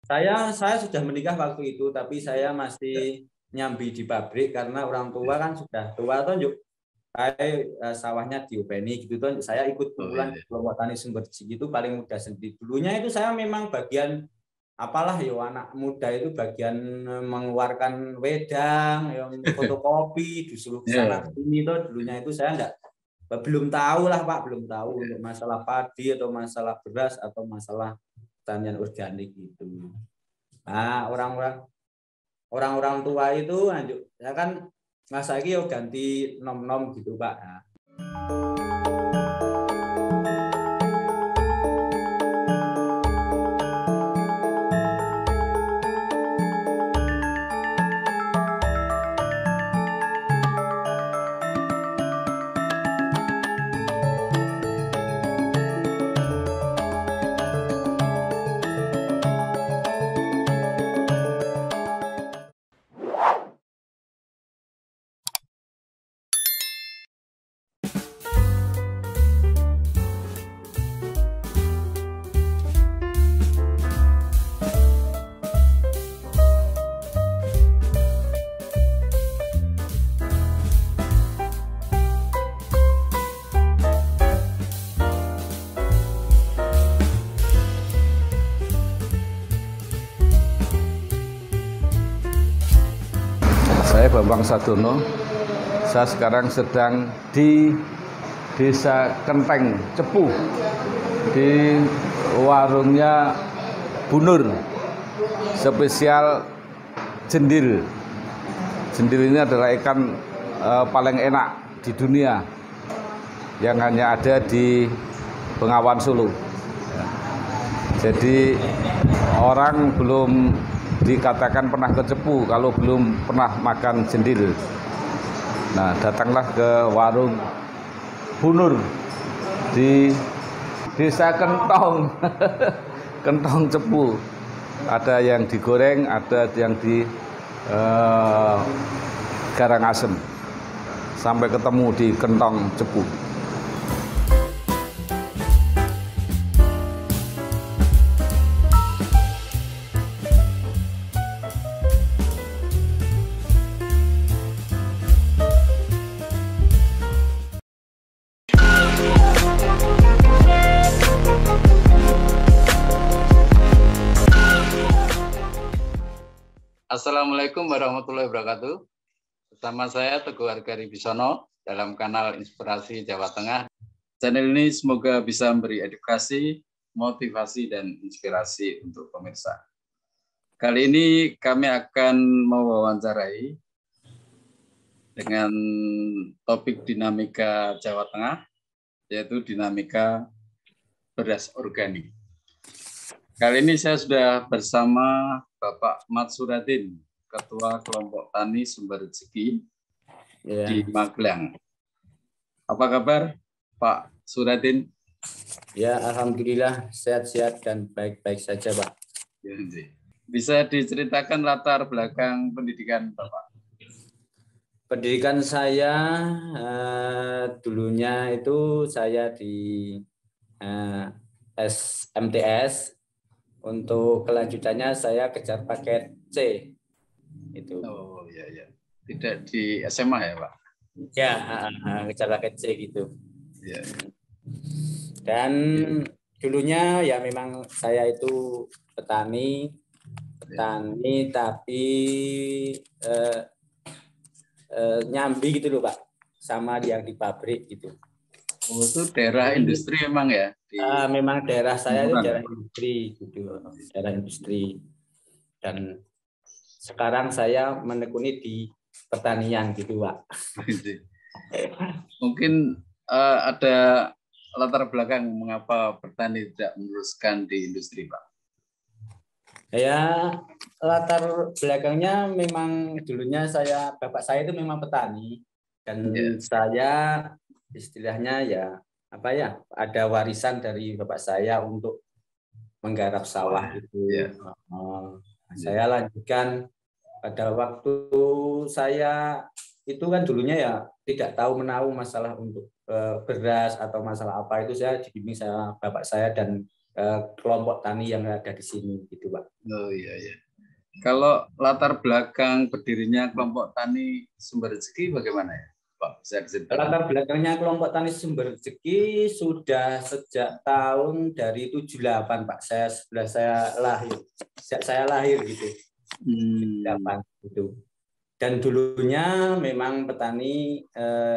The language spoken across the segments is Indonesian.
Saya sudah menikah waktu itu, tapi saya masih nyambi di pabrik karena orang tua kan sudah tua tuh, yuk, sawahnya diopeni gitu tuh. Saya ikut Oh pukulan iya. kelompok tani Sumberji itu paling muda sendiri. Dulunya itu saya memang bagian apalah yo, anak muda itu bagian mengeluarkan wedang, yang fotokopi, disuruh ke sana Ya, sini tuh. Dulunya itu saya enggak, belum tahu lah Pak, belum tahu untuk masalah padi atau masalah beras atau masalah pertanian organik itu. Nah, orang-orang tua itu lanjut, ya kan masa ini yo ganti nom-nom gitu Pak. Nah, Saya Bambang Sadono. Saya sekarang sedang di Desa Kenteng, Cepu, di warungnya Bunur, spesial jendil. Jendil ini adalah ikan paling enak di dunia, yang hanya ada di Bengawan Solo. Jadi orang belum dikatakan pernah ke Cepu kalau belum pernah makan jendil. Nah, datanglah ke warung Bunur di Desa Kentong, Kentong Cepu. Ada yang digoreng, ada yang di Karangasem. Sampai ketemu di Kentong Cepu. Assalamualaikum warahmatullahi wabarakatuh. Bersama saya Teguh Harga Wibisono dalam kanal Inspirasi Jawa Tengah. Channel ini semoga bisa memberi edukasi, motivasi, dan inspirasi untuk pemirsa. Kali ini kami akan mewawancarai dengan topik dinamika Jawa Tengah, yaitu dinamika beras organik. Kali ini saya sudah bersama Bapak Mat Suradin, Ketua Kelompok Tani Sumber Rezeki di Magelang. Apa kabar Pak Suradin? ya alhamdulillah sehat-sehat dan baik-baik saja Pak. Bisa diceritakan latar belakang pendidikan Bapak? Pendidikan saya dulunya itu saya di SMTS. Untuk kelanjutannya saya kejar paket C. Itu. Oh iya ya. Tidak di SMA ya Pak? Ya, kejar paket C gitu. Ya. Dan dulunya ya memang saya itu petani tapi nyambi gitu loh Pak, sama yang di pabrik gitu. Oh, itu daerah industri emang ya? Memang daerah saya itu daerah industri gitu, daerah industri. Dan sekarang saya menekuni di pertanian gitu Pak. Mungkin ada latar belakang mengapa petani tidak meneruskan di industri Pak? Ya, latar belakangnya memang dulunya bapak saya itu memang petani dan saya istilahnya ya apa ya, ada warisan dari bapak saya untuk menggarap sawah gitu. Saya lanjutkan pada waktu saya itu kan dulunya ya tidak tahu menahu masalah untuk beras atau masalah apa, itu saya dibimbing sama bapak saya dan kelompok tani yang ada di sini gitu Pak. Oh iya iya. Kalau latar belakang berdirinya kelompok tani sumber rezeki bagaimana ya, Pak? Bisa diceritakan? Latar belakangnya kelompok tani sumber rezeki sudah sejak tahun dari 78 Pak. Saya lahir. Sejak saya lahir gitu. 78 gitu. Dan dulunya memang petani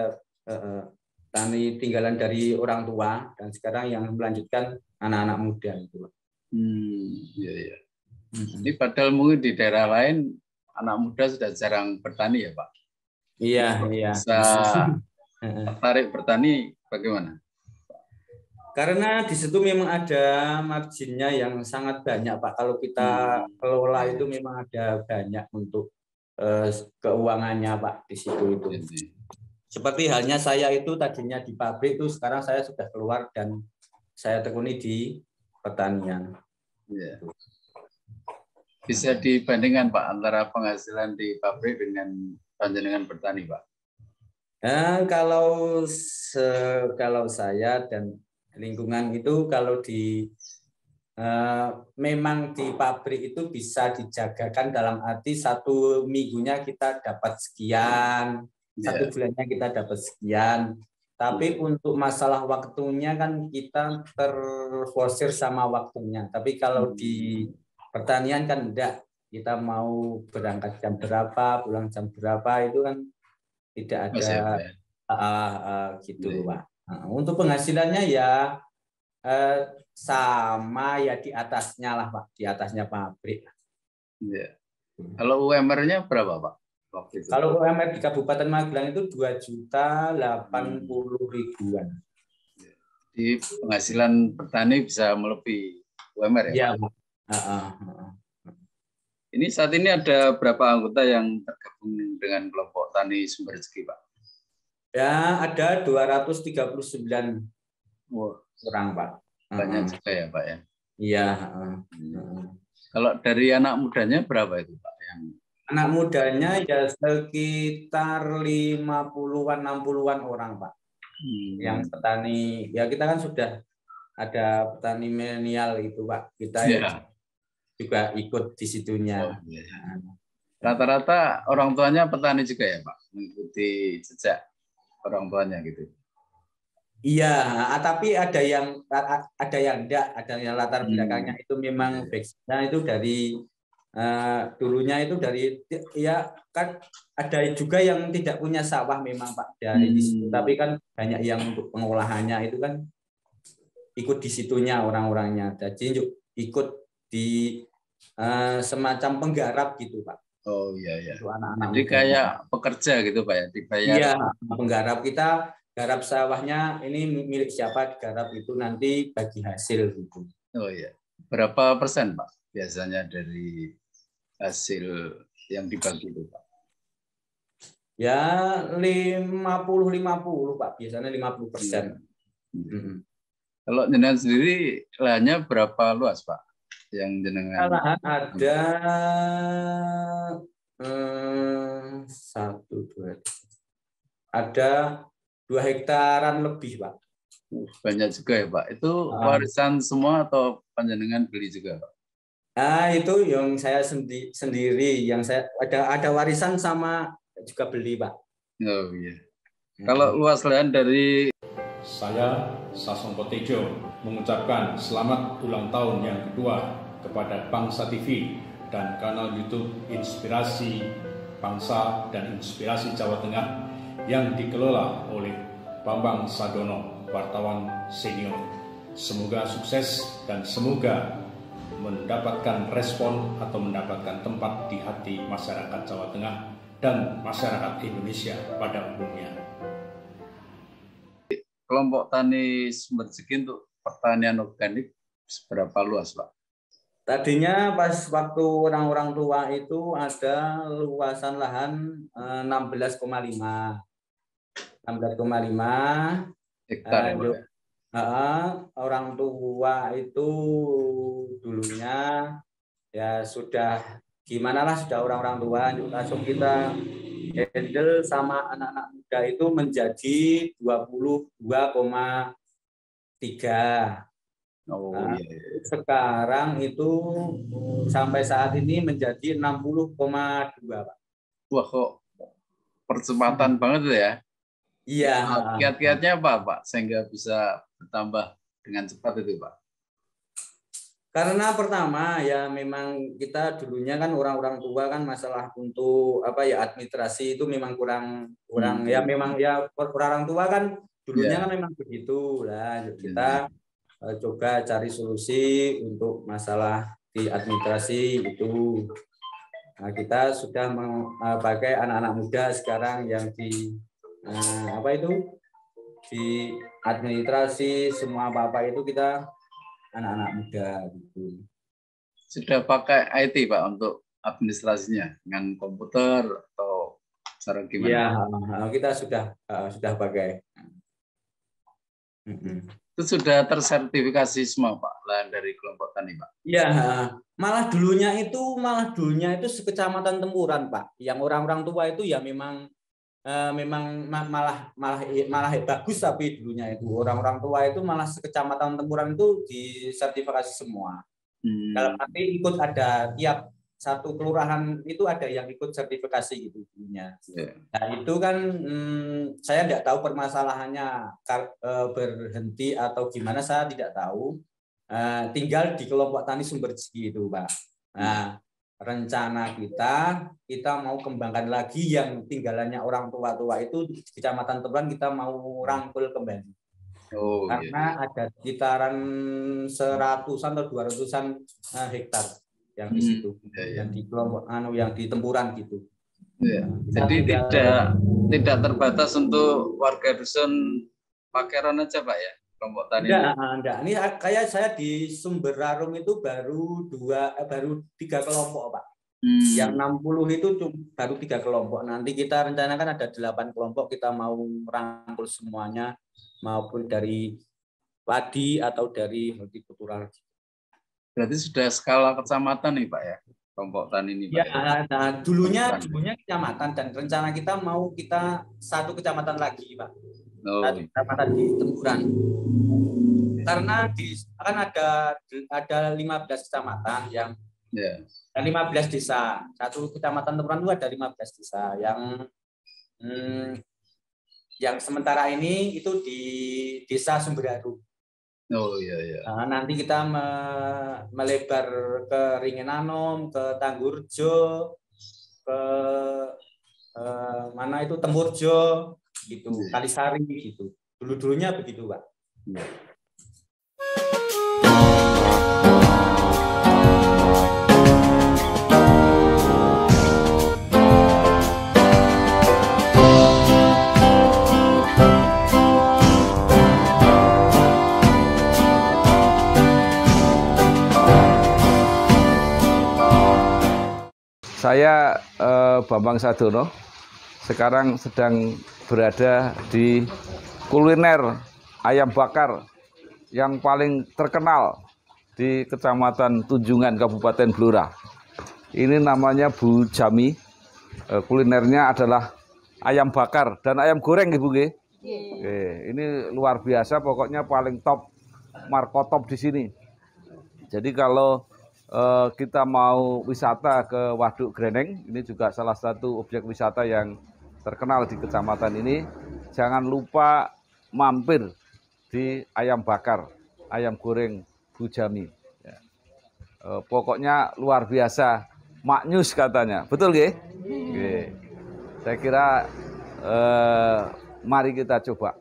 tani tinggalan dari orang tua, dan sekarang yang melanjutkan anak-anak muda itu. Iya iya. Ini padahal mungkin di daerah lain anak muda sudah jarang bertani ya Pak. Iya iya. Bisa tertarik bertani bagaimana? Karena di situ memang ada marginnya yang sangat banyak Pak. Kalau kita kelola itu memang ada banyak untuk keuangannya Pak di situ itu. Seperti halnya saya itu tadinya di pabrik itu, sekarang saya sudah keluar dan saya tekuni di pertanian. Ya. Bisa dibandingkan Pak antara penghasilan di pabrik dengan panjenengan bertani Pak? Kalau saya dan lingkungan itu, kalau di memang di pabrik itu bisa dijagakan dalam arti 1 minggunya kita dapat sekian, 1 bulannya kita dapat sekian. Tapi untuk masalah waktunya kan kita terforsir sama waktunya. Tapi kalau di pertanian kan enggak. Kita mau berangkat jam berapa, pulang jam berapa, itu kan tidak ada gitu Pak. Untuk penghasilannya ya sama ya di atasnya lah Pak, di atasnya pabrik. Ya. Kalau UMR-nya berapa Pak? Kalau UMR di Kabupaten Magelang itu 2.080.000-an. Di penghasilan petani bisa melebihi UMR ya? Iya Pak. Ini saat ini ada berapa anggota yang tergabung dengan kelompok tani sumber rezeki Pak? Ya ada 239 orang Pak. Banyak juga ya Pak ya? Iya. Kalau dari anak mudanya berapa itu Pak? Anak mudanya ya sekitar 50-an, 60-an orang Pak. Yang petani, ya kita kan sudah ada petani milenial itu Pak. Kita juga ikut di situnya. Rata-rata orang tuanya petani juga ya Pak? Mengikuti jejak orang tuanya gitu? Iya, tapi ada yang enggak, ada yang latar belakangnya itu memang background itu dari dulunya itu dari ya kan, ada juga yang tidak punya sawah memang Pak dari di situ, tapi kan banyak yang untuk pengolahannya itu kan ikut di situnya orang-orangnya, jadi ikut di semacam penggarap gitu Pak. Oh iya iya. Anak-anak jadi kayak pekerja gitu Pak ya, dibayar. Iya, penggarap, kita garap sawahnya ini milik siapa, digarap itu nanti bagi hasil gitu. Oh iya. Berapa persen Pak biasanya dari hasil yang dibagi itu Pak? Ya 50-50 Pak, biasanya 50%. Kalau jenengan sendiri lahannya berapa luas Pak? Yang jenengan lahan ada 2 hektaran lebih Pak. Banyak juga ya Pak. Itu warisan semua atau panjenengan beli juga Pak? Itu yang saya sendiri, yang saya ada warisan sama juga beli Pak. Oh iya. Kalau luas lahan dari saya, Sasongko Tejo, mengucapkan selamat ulang tahun yang kedua kepada Bangsa TV dan kanal YouTube Inspirasi Bangsa dan Inspirasi Jawa Tengah yang dikelola oleh Bambang Sadono, wartawan senior. Semoga sukses dan semoga mendapatkan respon atau mendapatkan tempat di hati masyarakat Jawa Tengah dan masyarakat Indonesia pada umumnya. Kelompok tani sumber rezeki untuk pertanian organik seberapa luas Pak? Tadinya pas waktu orang-orang tua itu ada luasan lahan 16,5 hektar. Orang tua itu dulunya ya sudah gimana lah, sudah orang-orang tua, langsung kita handle sama anak-anak muda itu menjadi 22,3. Oh Nah, iya, iya. sekarang itu sampai saat ini menjadi 60,2 Pak. Wah kok percepatan banget ya. Iya. Kiat-kiatnya apa Pak sehingga bisa bertambah dengan cepat itu Pak? Karena pertama ya memang kita dulunya kan orang-orang tua kan masalah untuk apa ya administrasi itu memang kurang ya memang ya orang tua kan dulunya kan memang begitu lah. Kita coba cari solusi untuk masalah di administrasi itu. Nah, kita sudah pakai anak-anak muda sekarang yang di apa itu di administrasi semua apa-apa itu kita anak-anak muda gitu. Sudah pakai IT Pak untuk administrasinya dengan komputer atau cara gimana? Ya, kita sudah pakai. Itu sudah tersertifikasi semua Pak lahan dari kelompok tani Pak? Ya, malah dulunya itu sekecamatan Tempuran Pak. Yang orang-orang tua itu ya memang malah bagus, tapi dulunya itu orang-orang tua itu malah sekecamatan Tempuran itu disertifikasi semua. Dalam arti ikut ada tiap satu kelurahan itu ada yang ikut sertifikasi gitu dulunya. Nah itu kan saya tidak tahu permasalahannya berhenti atau gimana, saya tidak tahu. Tinggal di kelompok tani Sumberjegi itu Pak. Nah rencana kita mau kembangkan lagi yang tinggalannya orang tua-tua itu di Kecamatan Tempuran, kita mau rangkul kembali. Karena ada sekitaran 100-an atau 200-an hektar yang di situ, yang di kelompok yang di Tempuran gitu. Jadi tidak terbatas untuk warga dusun Pakeron aja Pak ya, kelompok tani? Enggak. Ini kayak saya di Sumberarung itu baru 3 kelompok Pak. Yang 60 itu baru 3 kelompok. Nanti kita rencanakan ada 8 kelompok, kita mau merangkul semuanya, maupun dari padi atau dari hortikultura. Berarti sudah skala kecamatan nih Pak ya, kelompok tani ini Pak? Ya, nah, dulunya kecamatan, dan rencana kita mau kita 1 kecamatan lagi Pak. 1 kecamatan di Tempuran. Karena kan ada 15 kecamatan yang 15 desa. 1 kecamatan Tempuran itu ada 15 desa yang sementara ini itu di Desa Sumberharum. Nah, nanti kita melebar ke Ringenanom, ke Tanggurjo, ke mana itu Temurjo, gitu, Kalisari gitu. Dulunya begitu Pak. Saya Bambang Sadono, sekarang sedang berada di kuliner ayam bakar yang paling terkenal di Kecamatan Tunjungan, Kabupaten Blora. Ini namanya Bu Jami. Kulinernya adalah ayam bakar dan ayam goreng, Ibu. Ini luar biasa, pokoknya paling top, markotop di sini. Jadi kalau kita mau wisata ke Waduk Greneng, ini juga salah satu objek wisata yang terkenal di kecamatan ini. Jangan lupa mampir di ayam bakar, ayam goreng Bu Jami. Pokoknya luar biasa, maknyus katanya, betul nggih? Saya kira mari kita coba.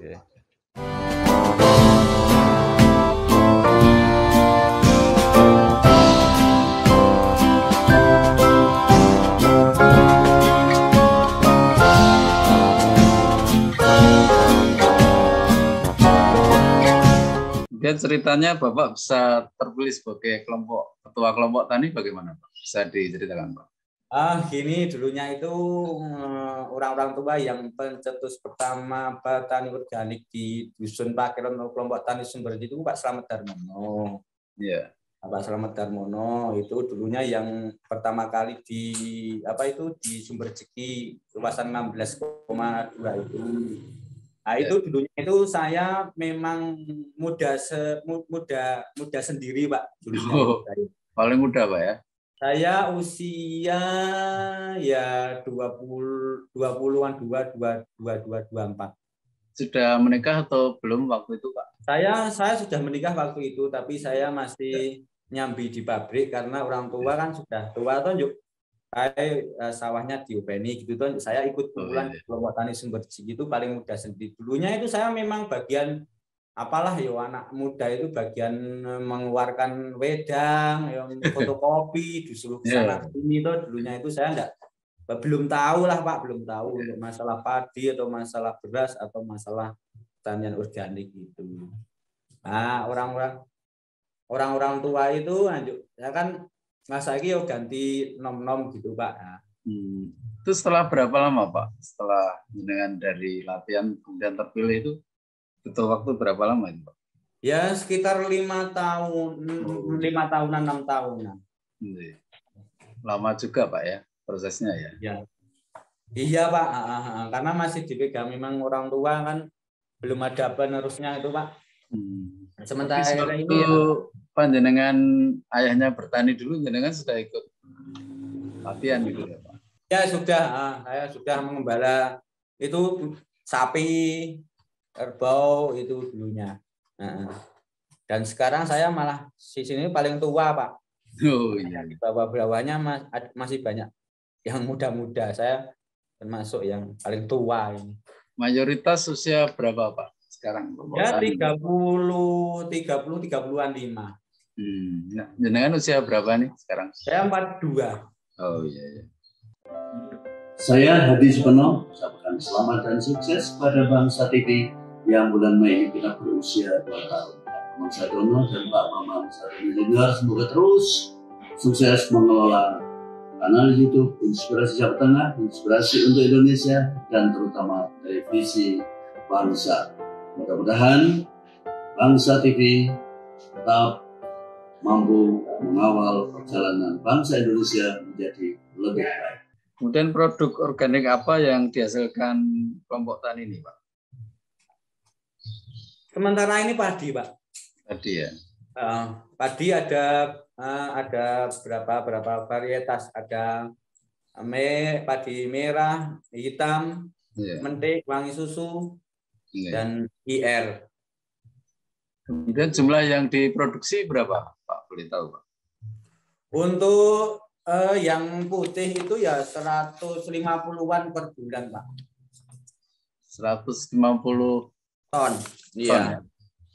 Dan ceritanya Bapak bisa terpilih sebagai ketua kelompok tani bagaimana Pak? Bisa diceritakan Pak? Gini, dulunya itu orang-orang tua yang pencetus pertama petani organik di Dusun Pakeron kelompok tani Sumberjegi itu Pak Slamet Darmono. Iya. Pak Slamet Darmono itu dulunya yang pertama kali di Sumberjegi luasan 16,2 itu. Nah, itu dulunya itu saya memang muda sendiri, Pak. Dulunya. Paling muda, Pak ya? Saya usia ya 20-an 24. Sudah menikah atau belum waktu itu, Pak? Saya sudah menikah waktu itu, tapi saya masih nyambi di pabrik karena orang tua kan sudah tua tuh, sawahnya diopeni gitu tuh. Saya ikut pulang kelompok tani Sumberji itu paling muda sendiri. Dulunya itu saya memang bagian apalah yo, anak muda itu bagian mengeluarkan wedang, fotokopi, disuruh sana sini tuh. Dulunya itu saya belum tahu lah, Pak, belum tahu untuk masalah padi atau masalah beras atau masalah pertanian organik itu. Nah, orang-orang tua itu ya kan masa ini ganti nom-nom gitu, Pak. Nah. Itu setelah berapa lama, Pak? Setelah dengan dari latihan kemudian terpilih itu butuh waktu berapa lama itu, Pak? Ya sekitar 5 tahun, 5 tahunan, 6 tahunan. Lama juga, Pak ya prosesnya ya? Iya, Pak. Karena masih dipegang memang orang tua kan, belum ada penerusnya itu, Pak. Sementara ini ya, panjenengan ayahnya bertani dulu, jenengan sudah ikut latihan gitu ya, Pak? Ya sudah, saya sudah mengembala itu sapi, kerbau itu dulunya. Dan sekarang saya malah di sini paling tua, Pak. Oh iya. Di bawah-bawahnya masih banyak yang muda-muda. Saya termasuk yang paling tua ini. Mayoritas usia berapa, Pak? Sekarang ya 30-an 5. Nah, jenengan usia berapa nih sekarang? Saya 42. Oh iya, iya. Saya Hadi Supono, ucapkan selamat dan sukses pada Bangsa TV yang bulan Mei ini kita berusia 2 tahun. Pak Bambang Sadono dan Pak Bambang Sadono Junior semoga terus sukses mengelola kanal YouTube Inspirasi Jawa Tengah, Inspirasi untuk Indonesia, dan terutama televisi bangsa. Mudah-mudahan Bangsa TV tetap mampu mengawal perjalanan bangsa Indonesia menjadi lebih baik. Kemudian produk organik apa yang dihasilkan kelompok tani ini, Pak? Sementara ini padi, Pak. Padi ya. Padi ada berapa varietas, ada padi merah, hitam, mentik, wangi susu, dan IR. Kemudian jumlah yang diproduksi berapa, Pak? Boleh tahu, Pak? Untuk yang putih itu ya 150-an per bulan, Pak. 150 ton. Iya.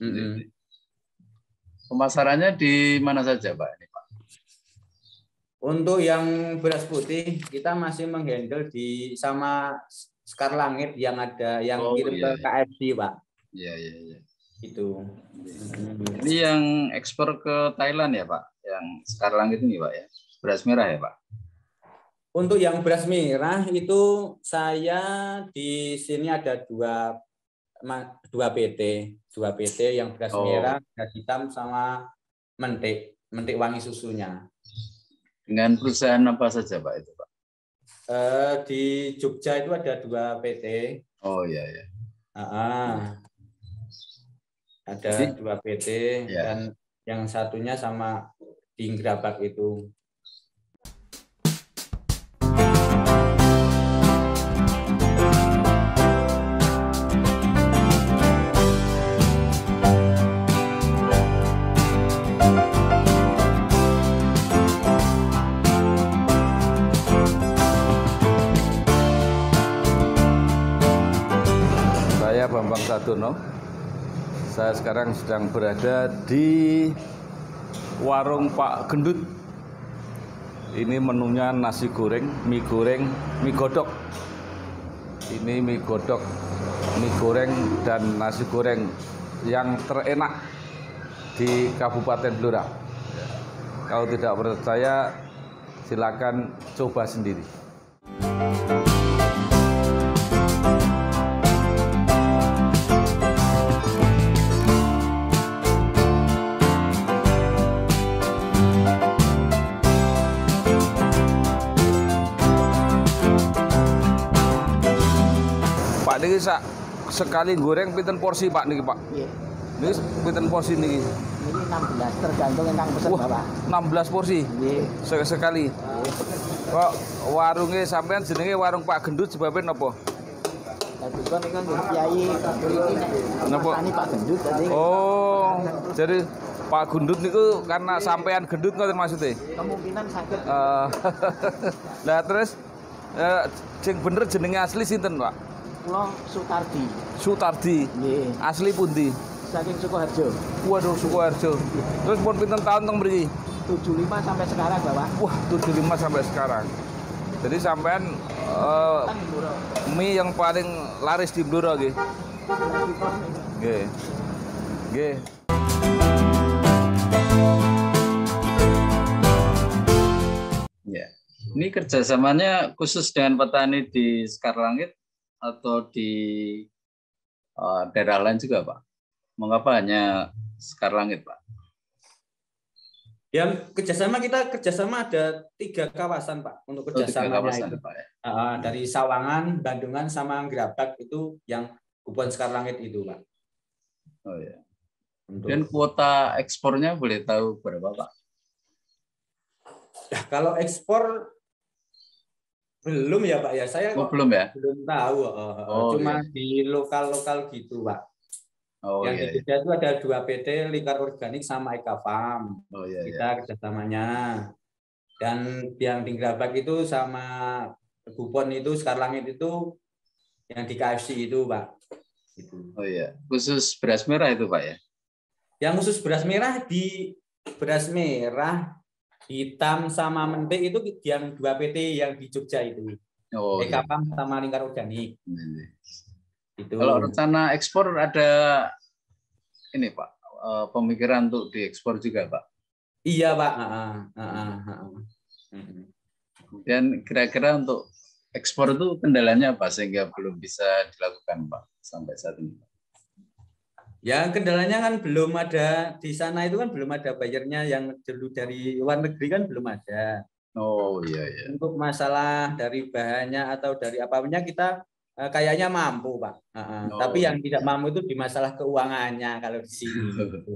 Pemasarannya di mana saja, Pak? Ini, Pak? Untuk yang beras putih kita masih menghandle sama Sekar Langit yang ada yang kirim ke KFC, Pak. Iya, iya, iya. Itu. Ini yang ekspor ke Thailand ya, Pak? Yang Sekar Langit ini, Pak ya? Beras merah ya, Pak? Untuk yang beras merah itu saya di sini ada dua PT yang beras merah, beras hitam sama mentik wangi susunya. Dengan perusahaan apa saja, Pak, itu, Pak? Di Jogja itu ada 2 PT. Oh iya, iya. Ada 2 PT dan yang satunya sama di Ingrabak itu. Saya Bambang Sadono. Saya sekarang sedang berada di warung Pak Gendut. Ini menunya nasi goreng, mie godok. Ini mie godok, mie goreng, dan nasi goreng yang terenak di Kabupaten Blora. Kalau tidak percaya, silakan coba sendiri. Pak niki sak sekali goreng pinten porsi Pak niki Pak? Nggih. Niki pinten porsi niki? Niki 16 tergantung ingkang pesen Wah, Bapak. 16 porsi. Nggih. Sekali. Kok warungnya sampean jenenge warung Pak Gendut sebabnya napa? Tapi kok niku nggih Kiai Gendut iki nek Napa? masani Pak Gendut jadi Oh, jadi Pak Gendut niku karena sampean gendut ngoten maksudnya? kemungkinan sakit. Lah terus sing bener jenenge asli sinten, Pak? Kula Sutardi. Sutardi. Nggih. Asli pundi? Saking Sukoharjo. Waduh, Sukoharjo. Terus pun pinten tahun teng mriki? 75 sampai sekarang Bapak. Wah, 75 sampai sekarang. Jadi sampean Kan murah. mie yang paling laris di Blora nggih. Nggih. Nggih. Ya. Ini kerjasamanya khusus dengan petani di Sekarlangit atau di daerah lain juga, Pak? Mengapa hanya Sekarlangit, Pak? Yang kerjasama ada 3 kawasan Pak untuk kerjasamanya kawasan, itu. Pak, ya? Dari Sawangan, Bandungan, sama Gerabak itu yang Kebun Sekarlangit itu Pak. Oh ya. Untuk, Dan kuota ekspornya boleh tahu berapa, Pak? ya, kalau ekspor belum ya Pak ya, saya kok belum ya? belum tahu. Cuma iya. di lokal-lokal gitu Pak. Oh yang iya. di Jogja itu ada 2 PT, Lingkar Organik sama Eka Farm. Oh iya. Kita kerjasamanya. Dan yang di Gerabak itu sama Bupon itu, Sekarlangit itu yang di KFC itu Pak. Itu. Oh iya. Khusus beras merah itu, Pak ya? Yang khusus beras merah, hitam sama mentik itu yang 2 PT yang di Jogja itu. Oh Eka iya. Farm sama Lingkar Organik. Itu. Kalau rencana ekspor ada ini Pak, pemikiran untuk diekspor juga Pak? Iya Pak. Dan kira-kira untuk ekspor itu kendalanya apa sehingga belum bisa dilakukan Pak sampai saat ini? Ya kendalanya kan belum ada di sana itu kan belum ada bayarnya yang dulu dari luar negeri kan belum ada. Oh iya iya. Untuk masalah dari bahannya atau dari apapun kita kayaknya mampu Pak. Tapi yang tidak mampu itu di masalah keuangannya kalau di sini.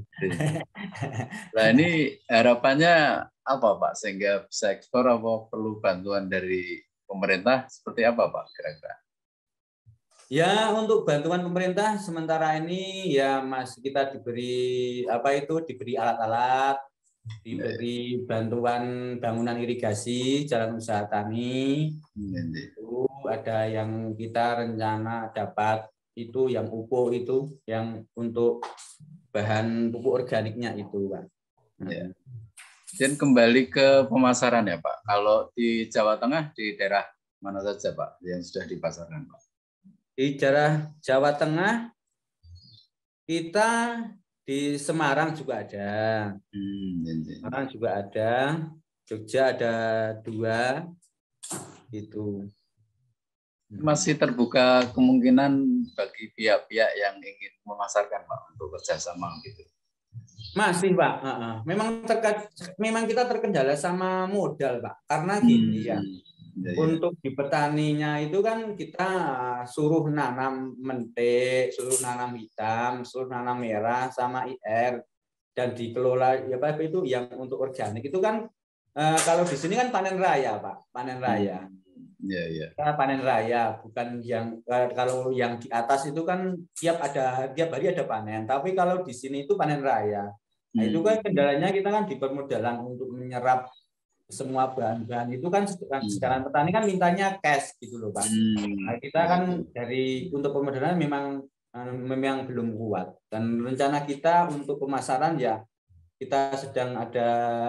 Nah ini harapannya apa Pak sehingga bisa ekspor, apa perlu bantuan dari pemerintah seperti apa Pak kira-kira? Ya untuk bantuan pemerintah sementara ini ya Mas kita diberi diberi alat-alat, diberi bantuan bangunan irigasi, jalan usaha tani. Itu ada yang kita rencana dapat itu yang pupuk itu yang untuk bahan pupuk organiknya itu Pak. Ya. Dan kembali ke pemasaran ya Pak. Kalau di Jawa Tengah di daerah mana saja Pak yang sudah dipasarkan Pak? Di daerah Jawa Tengah kita di Semarang juga ada. Semarang juga ada. Jogja ada 2 itu. Masih terbuka kemungkinan bagi pihak-pihak yang ingin memasarkan Pak untuk kerjasama gitu. Masih Pak. Memang kita terkendala sama modal Pak. Karena gini ya. Untuk di petaninya itu kan kita suruh nanam mentik, suruh nanam hitam, suruh nanam merah sama IR dan dikelola ya Pak itu yang untuk organik itu kan kalau di sini kan panen raya Pak, panen raya. Iya. Kita panen raya bukan yang kalau yang di atas itu kan tiap hari ada panen, tapi kalau di sini itu panen raya. Nah, itu kan kendalanya kita kan di permodalan untuk menyerap semua bahan-bahan itu kan sekarang petani kan mintanya cash gitu loh Pak. Nah, kita kan untuk permodalan memang belum kuat dan rencana kita untuk pemasaran ya kita sedang ada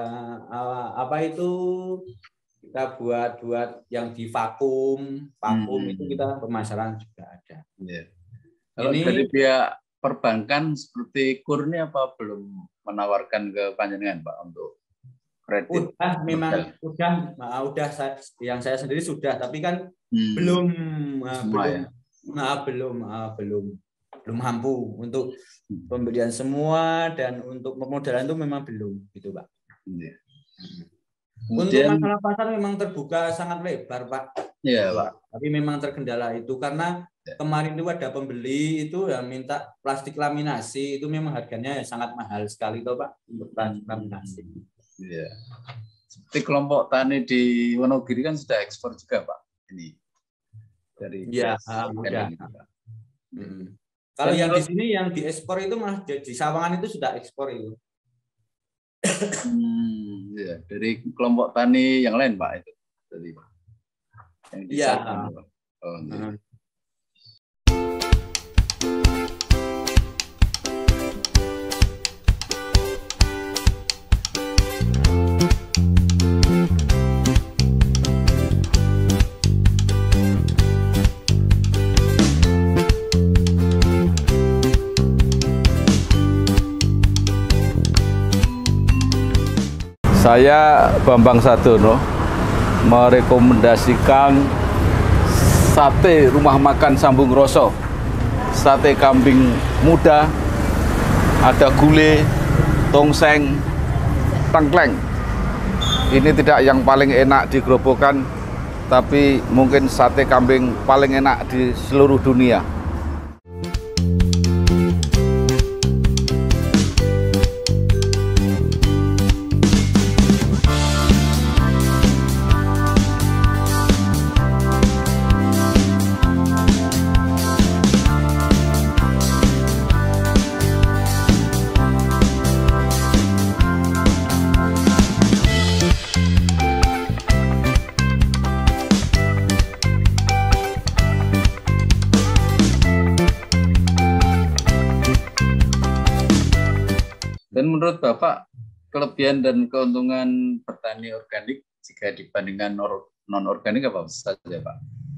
kita buat yang di vakum itu kita pemasaran juga ada. Kalau dari pihak perbankan seperti KUR ini apa belum menawarkan ke panjenengan Pak untuk kredit? Udah yang saya sendiri sudah, tapi kan belum mampu untuk pembelian semua dan untuk pemodalan itu memang belum gitu Pak. Untuk masalah pasar memang terbuka sangat lebar Pak. Iya Pak. Tapi memang terkendala itu karena kemarin itu ada pembeli itu yang minta plastik laminasi, itu memang harganya sangat mahal sekali toh Pak untuk plastik laminasi. Iya. Seperti kelompok tani di Wonogiri kan sudah ekspor juga Pak. Ini dari Iya, udah. Kalau yang di sini yang diekspor itu malah di Sawangan itu sudah ekspor itu. Ya, dari kelompok tani yang lain Pak itu tadi Pak. Yang di Sawangan, Pak. Oh, iya. Saya Bambang Sadono merekomendasikan sate rumah makan Sambung Roso, sate kambing muda, ada gulai, tongseng, tengkleng. Ini tidak yang paling enak di Grobogan, tapi mungkin sate kambing paling enak di seluruh dunia. Dan menurut Bapak, kelebihan dan keuntungan bertani organik jika dibandingkan non-organik apa saja Pak?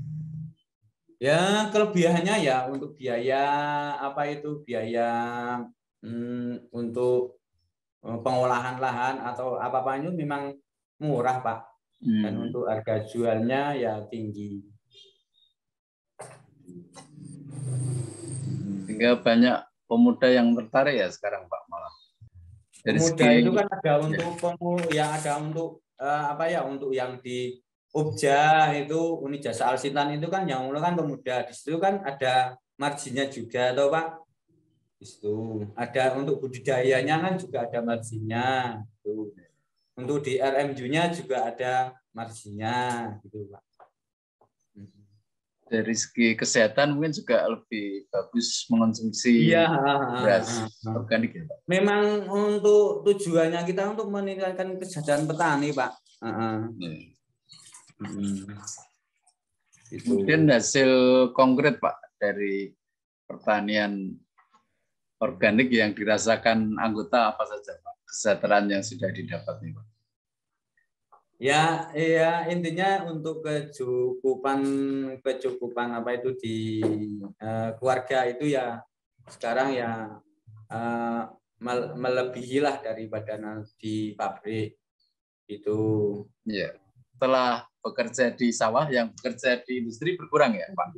Ya, kelebihannya ya untuk biaya biaya untuk pengolahan lahan atau apa-apa itu memang murah Pak. Dan untuk harga jualnya ya tinggi. Sehingga banyak pemuda yang tertarik ya sekarang Pak malah. Dari Pemuda itu kan ada untuk untuk yang di Ubja itu Uni Jasa Alsintan itu kan yang kan pemuda, di situ kan ada marginnya juga toh Pak. Di situ ada untuk budidayanya kan juga ada marginnya gitu. Untuk di RMU-nya juga ada marginnya gitu Pak. Dari segi kesehatan mungkin juga lebih bagus mengonsumsi beras organik ya Pak. Memang untuk tujuannya kita untuk meningkatkan kesejahteraan petani Pak. Kemudian hasil konkret Pak dari pertanian organik yang dirasakan anggota apa saja Pak? Kesejahteraan yang sudah didapat nih Pak. Ya, intinya untuk kecukupan apa itu di keluarga itu ya sekarang ya melebihi lah daripada di pabrik itu. Ya. Setelah bekerja di sawah, yang bekerja di industri berkurang ya Pak?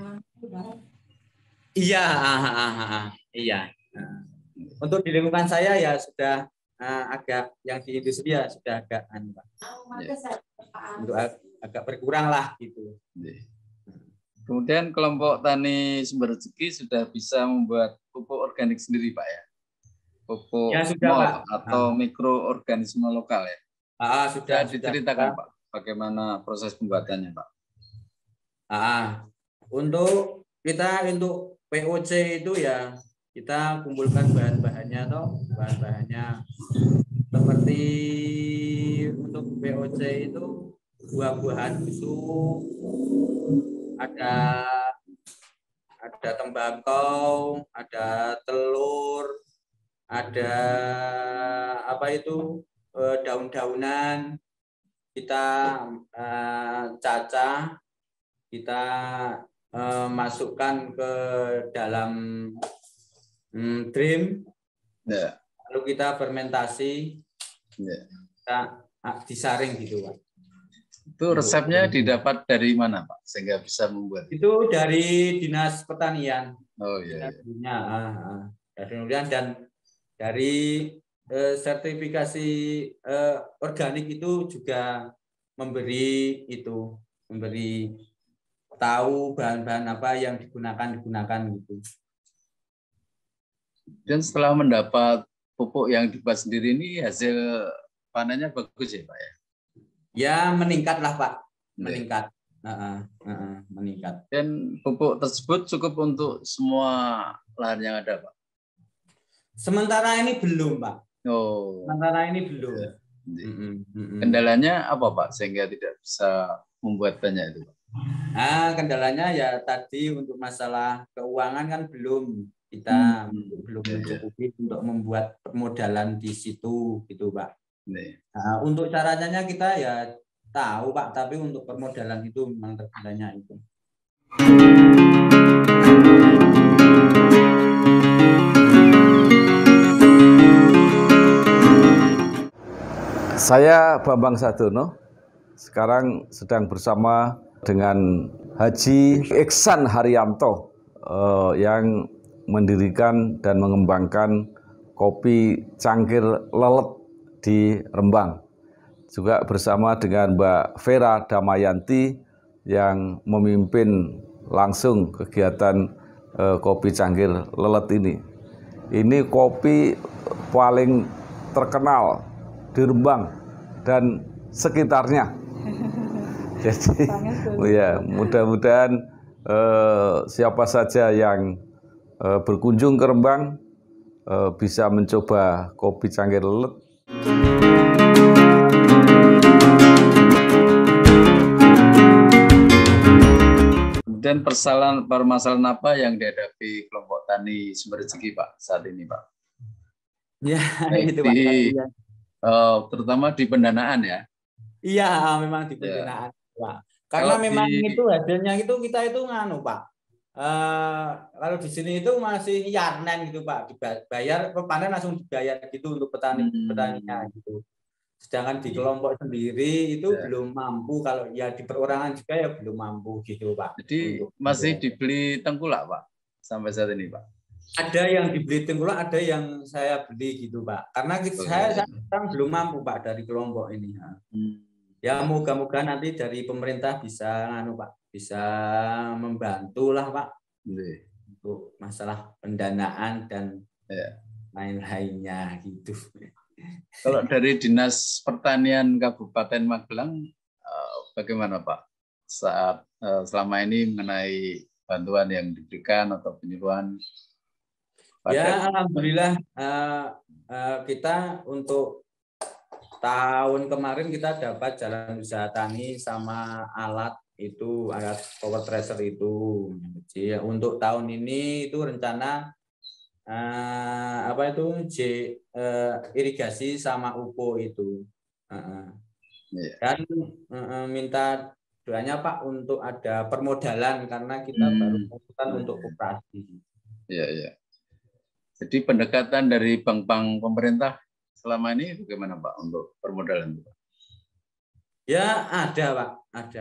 Iya. Untuk di lingkungan saya ya sudah agak yang di industri ya sudah agak Pak. Untuk agak berkurang lah gitu. Kemudian kelompok tani Sumber Rezeki sudah bisa membuat pupuk organik sendiri Pak ya? Pupuk ya, sudah, mol Pak. Atau mikroorganisme lokal ya? Sudah diceritakan Pak bagaimana proses pembuatannya Pak? Untuk POC itu ya kita kumpulkan bahan-bahannya seperti untuk POC itu buah-buahan busuk, ada tembakau, ada telur, ada daun-daunan, kita cacah, kita masukkan ke dalam drum, lalu kita fermentasi, kita disaring gitu Pak. Itu resepnya didapat dari mana Pak sehingga bisa membuat? Itu dari Dinas Pertanian. Oh iya. Dari Pertanian dan dari sertifikasi organik itu juga memberi tahu bahan-bahan apa yang digunakan gitu. Dan setelah mendapat pupuk yang dibuat sendiri ini, hasil panennya bagus ya Pak ya? Ya meningkat lah Pak, meningkat. Meningkat. Dan pupuk tersebut cukup untuk semua lahan yang ada Pak? Sementara ini belum Pak. Oh. Sementara ini belum. Ya. Kendalanya apa Pak sehingga tidak bisa membuat banyak itu Pak? Kendalanya ya tadi untuk masalah keuangan kan belum kita belum mencukupi untuk membuat permodalan di situ gitu Pak. Nah, untuk caranya kita ya tahu Pak, tapi untuk permodalan itu memang terkendalanya itu. Saya Bambang Sadono, sekarang sedang bersama dengan Haji Iksan Haryanto yang mendirikan dan mengembangkan kopi cangkir lelet di Rembang. Juga bersama dengan Mbak Vera Damayanti yang memimpin langsung kegiatan kopi cangkir lelet ini. Ini kopi paling terkenal di Rembang dan sekitarnya. Jadi ya mudah-mudahan siapa saja yang berkunjung ke Rembang bisa mencoba kopi cangkir lelet. Kemudian permasalahan apa yang dihadapi kelompok tani Sumber Rezeki Pak saat ini Pak? Ya itu Pak. Terutama di pendanaan ya? Iya, memang di pendanaan Pak. Karena memang itu hasilnya itu kita itu nganu Pak. Kalau di sini itu masih yarnen gitu Pak, dibayar panen langsung dibayar gitu untuk petaninya gitu. Sedangkan di kelompok sendiri itu belum mampu, kalau ya di perorangan juga ya belum mampu gitu Pak. Jadi masih dibeli tengkulak Pak sampai saat ini Pak? Ada yang dibeli tengkulak, ada yang saya beli gitu Pak. Karena saya sekarang belum mampu Pak dari kelompok ini. Ya moga-moga nanti dari pemerintah bisa Pak, bisa membantu lah Pak untuk masalah pendanaan dan lain-lainnya gitu. Kalau dari Dinas Pertanian Kabupaten Magelang bagaimana Pak saat selama ini mengenai bantuan yang diberikan atau penyuluhan? Ya alhamdulillah kita untuk tahun kemarin kita dapat jalan usaha tani sama alat power thresher itu. Jadi untuk tahun ini itu rencana irigasi sama UPO itu. Dan minta doanya Pak untuk ada permodalan karena kita baru melakukan untuk koperasi. Iya. Jadi pendekatan dari bank-bank pemerintah selama ini bagaimana Pak untuk permodalan? Ya ada Pak, ada.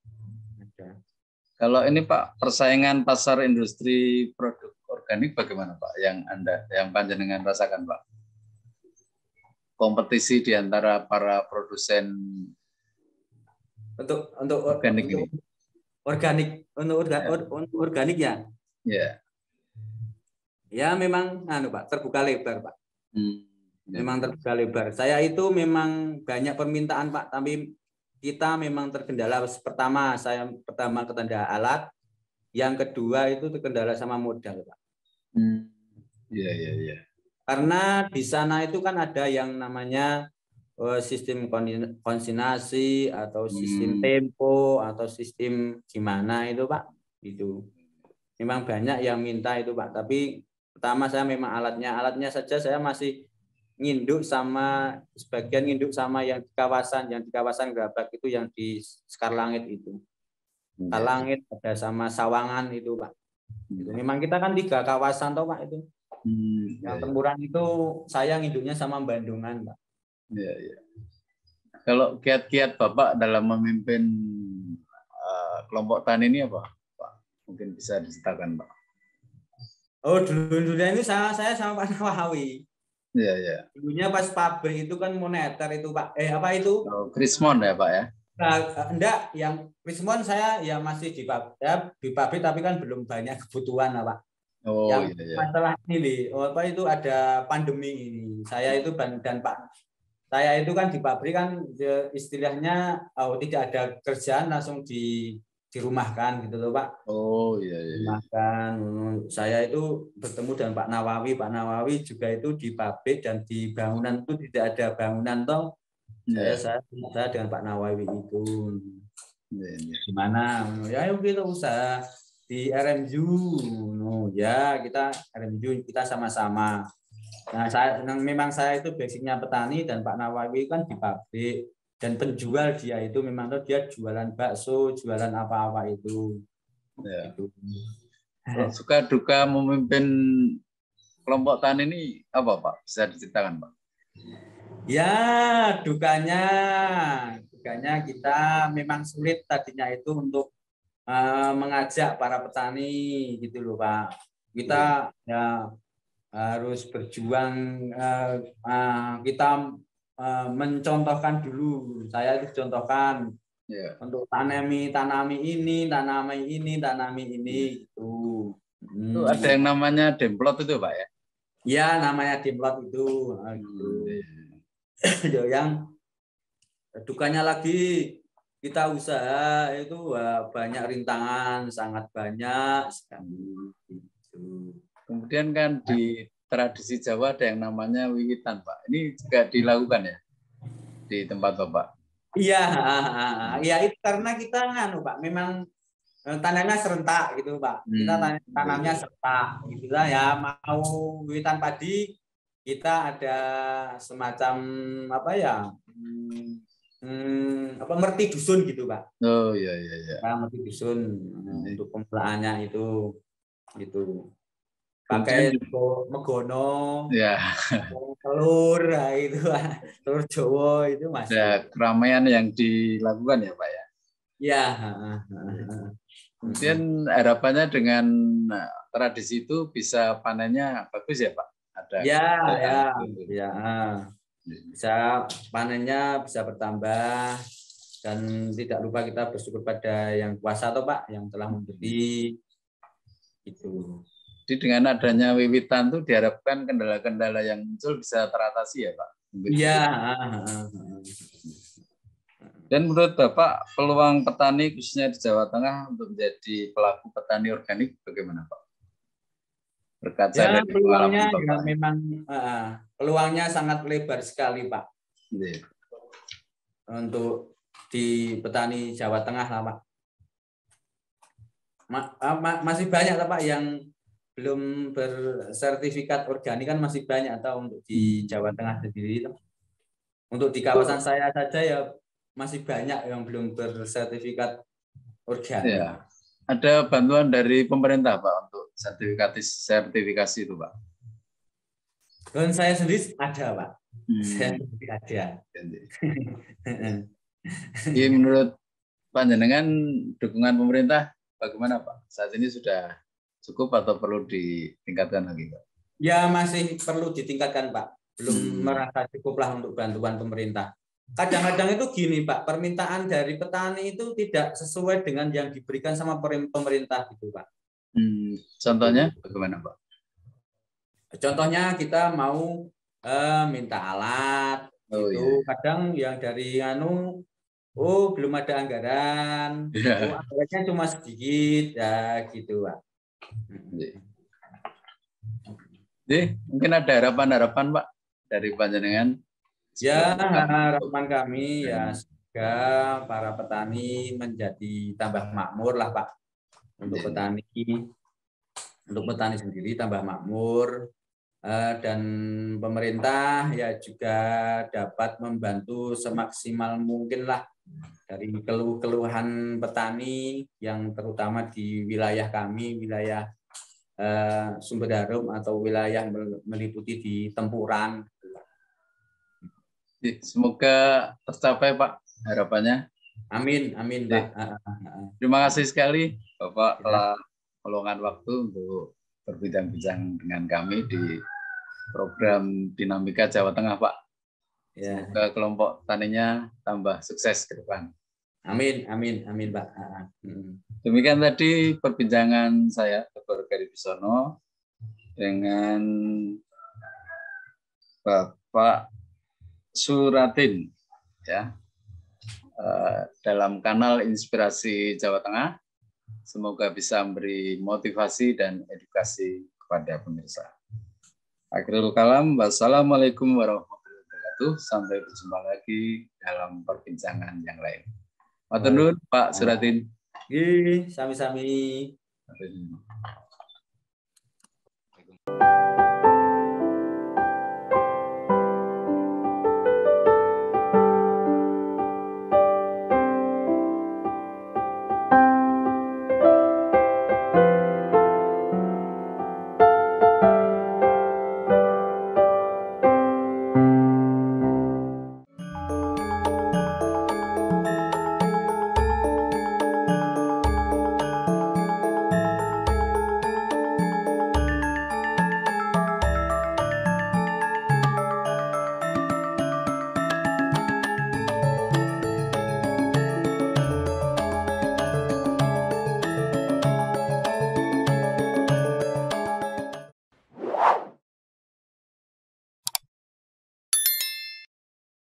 Kalau ini Pak persaingan pasar industri produk organik bagaimana Pak yang panjenengan rasakan Pak? Kompetisi di antara para produsen untuk organik ini. Organik ya? Iya. Ya memang Pak, terbuka lebar Pak. Memang terbuka lebar. Saya itu memang banyak permintaan Pak, tapi kita memang terkendala. Pertama terkendala alat, yang kedua itu terkendala sama modal Pak. Iya. Karena di sana itu kan ada yang namanya sistem konsignasi atau sistem tempo atau sistem gimana itu Pak. Itu memang banyak yang minta itu Pak, tapi pertama saya memang alatnya saja saya masih sebagian nginduk sama yang di kawasan Gerabak itu, yang di Sekarlangit itu. Sekarlangit ada sama Sawangan itu Pak. Itu. Memang kita kan 3 kawasan toh Pak itu. Yang Tempuran itu saya nginduknya sama Bandungan Pak. Iya. Kalau kiat-kiat Bapak dalam memimpin kelompok tani ini apa Pak? Mungkin bisa diceritakan Pak. Oh dulu-dulunya ini saya sama Pak Nawawi. Iya. Dulunya pas pabrik itu kan moneter itu Pak. Apa itu? Krismon ya Pak ya? Enggak, yang Rismon saya ya masih di pabrik tapi kan belum banyak kebutuhan lah, Pak. Oh Yang iya, iya. masalah ini, apa itu ada pandemi ini. Saya itu dan Pak, saya itu kan di pabrik kan istilahnya tidak ada kerjaan langsung dirumahkan gitu loh, Pak. Oh iya, iya. Rumahkan. Saya itu bertemu dengan Pak Nawawi. Pak Nawawi juga itu di pabrik dan di bangunan itu tidak ada bangunan toh. Saya dengan Pak Nawawi itu gimana ya yuk kita usaha di RMU ya kita RMU kita sama-sama. Nah memang saya itu basicnya petani dan Pak Nawawi kan di pabrik dan penjual dia itu memang tuh dia jualan bakso jualan apa-apa itu. Ya. Suka duka memimpin kelompok tani ini apa Pak? Bisa diceritakan Pak? Ya, dukanya kita memang sulit tadinya itu untuk mengajak para petani gitu loh Pak. Kita ya harus berjuang, kita mencontohkan dulu. Saya itu contohkan untuk tanami ini itu. Itu ada yang namanya demplot itu Pak ya? Ya, namanya demplot itu. Yang dukanya lagi kita usaha itu banyak rintangan, sangat banyak sekali. Kemudian kan di tradisi Jawa ada yang namanya wiwitan Pak. Ini juga dilakukan ya di tempat Bapak? Iya, ya itu karena kita Pak, memang tanamnya serentak gitu Pak. Kita tanamnya serentak, gitulah ya. Mau wiwitan padi kita ada semacam apa ya? Merti dusun gitu Pak. Oh iya iya iya. Merti dusun untuk pemulaannya itu gitu. Pakai megono, telur itu telur Jawa itu masih. Ada keramaian yang dilakukan ya Pak ya. Ya. Kemudian harapannya dengan tradisi itu bisa panennya bagus ya Pak. Ada. Ya. Bisa panennya bisa bertambah dan tidak lupa kita bersyukur pada yang kuasa atau Pak yang telah memberi itu. Jadi dengan adanya wiwitan itu diharapkan kendala-kendala yang muncul bisa teratasi ya Pak. Iya. Dan menurut Bapak peluang petani khususnya di Jawa Tengah untuk menjadi pelaku petani organik bagaimana Pak? Berkaca dari peluangnya ya memang peluangnya sangat lebar sekali Pak. Iya. Untuk di petani Jawa Tengah lah Pak. Masih banyak Pak yang belum bersertifikat organik kan masih banyak atau untuk di Jawa Tengah sendiri itu. Untuk di kawasan saya saja ya masih banyak yang belum bersertifikat organik. Ya. Ada bantuan dari pemerintah Pak untuk sertifikasi itu Pak? Dan saya sendiri ada Pak. Saya sendiri ada. Jadi menurut panjenengan dukungan pemerintah bagaimana Pak? Saat ini sudah cukup atau perlu ditingkatkan lagi Pak? Ya masih perlu ditingkatkan Pak. Belum merasa cukuplah untuk bantuan pemerintah. Kadang-kadang itu gini Pak, permintaan dari petani itu tidak sesuai dengan yang diberikan sama pemerintah gitu Pak. Contohnya bagaimana Pak? Contohnya kita mau minta alat, gitu. Kadang yang dari belum ada anggaran, anggarannya cuma sedikit, ya gitu Pak. Jadi mungkin ada harapan-harapan Pak dari panjenengan? Ya, harapan kami ya semoga para petani menjadi tambah makmur lah Pak. Untuk petani sendiri tambah makmur dan pemerintah ya juga dapat membantu semaksimal mungkin lah dari keluh-keluhan petani yang terutama di wilayah kami, wilayah Sumber Harum atau wilayah meliputi di Tempuran. Semoga tercapai Pak harapannya. Amin Pak. Terima kasih sekali Bapak telah meluangkan waktu untuk berbincang-bincang dengan kami di program Dinamika Jawa Tengah Pak. Semoga kelompok taninya tambah sukses ke depan. Amin, Pak. Demikian tadi perbincangan saya, Teguh Argari Bisono, dengan Bapak Suratin, ya, dalam kanal Inspirasi Jawa Tengah. Semoga bisa memberi motivasi dan edukasi kepada pemirsa. Akhirul kalam, wassalamualaikum warahmatullahi wabarakatuh. Sampai berjumpa lagi dalam perbincangan yang lain. Matur nuwun, Pak Suratin. Sami-sami.